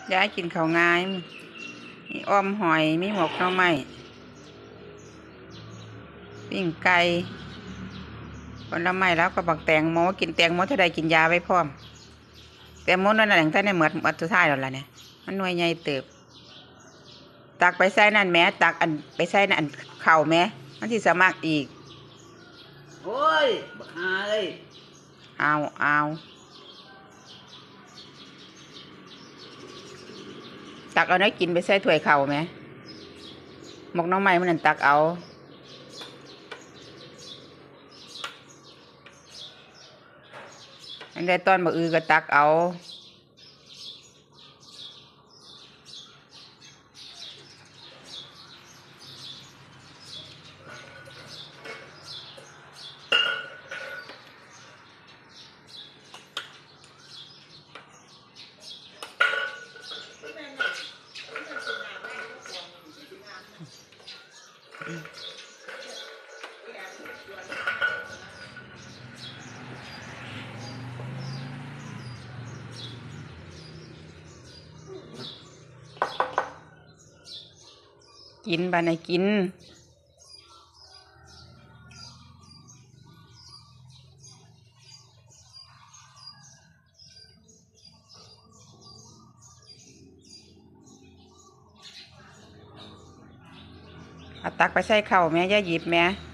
ย้ายกินข้าวง่ายมีอ้อมหอยมีหมกหน่อไม้ปิ้งไก่ผลไม้แล้วก็บักแตงโมกินแตงโมเท่าใดกินยาไว้พร้อมแตงโมนั่นแหละท่านในเหมือนสุดท้ายแล้วล่ะเนี่ยมันหน่วยใหญ่เติบตักไปใส่นั่นแม่ตักอันไปใส่นั่นเข่าแม่มันที่สมัครอีกโอ้ยบักฮาเลยเอาตักเอาได้กินไปใส่ถ้วยเข่าไหมหมกน้องไม้มันนั่นตักเอาอันใดตอนบักอือก็ตักเอากินบานในกินเอาตักไปใส่เข่าแม่อย่าหยิบแม่